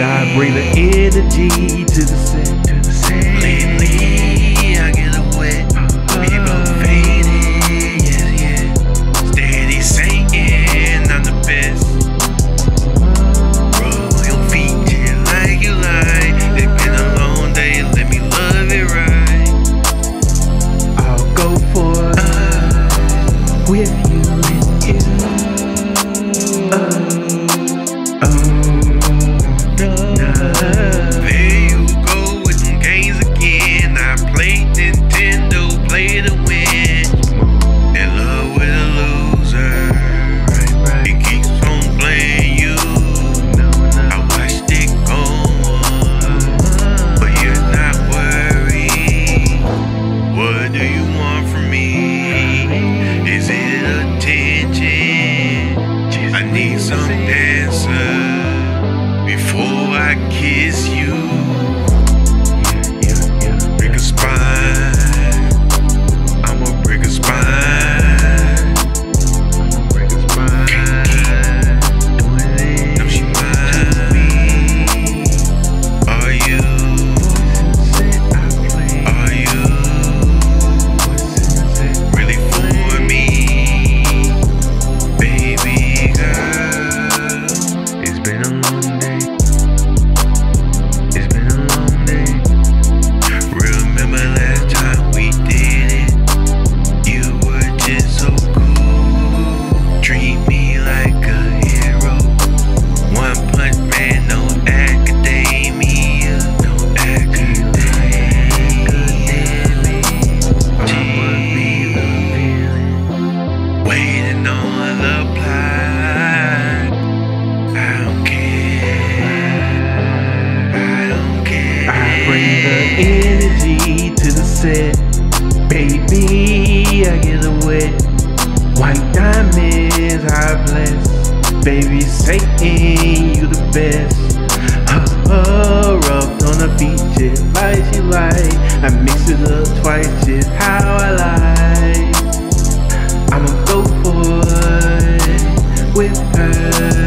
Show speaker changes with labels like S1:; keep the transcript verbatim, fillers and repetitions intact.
S1: I bring the energy to the set, to the set.
S2: Lately, I get it wet. We both faded, yes, yeah. Steady singing, I'm the best. Roll your feet just like you like. It's been a long day, let me love it right.
S1: I'll go for it with you and you. Uh.
S2: There you go with them games again. I play Nintendo, play to win. In love with a loser. It keeps on playing you. I watched it go on, but you're not worried. What do you want from me? Is it attention? I need some answers before I kiss you. Break a spine. I'ma break a spine. Break a spine. Can't keep doing it. No, she mine. Are you? Are you really for me, baby girl? It's been a long day. It's been a long day. Remember last time we did it? You were just so cool. Treat me like a hero. One punch man, no academia. No academia. Waiting on the plot. I don't care. I don't care.
S1: I bring the energy to the set. Baby, I get it wet. White diamonds, I bless. Baby, Satan, you the best. Her rubbed on the feet just like she like. I mix it up twice just how I like. I'ma go for it with her.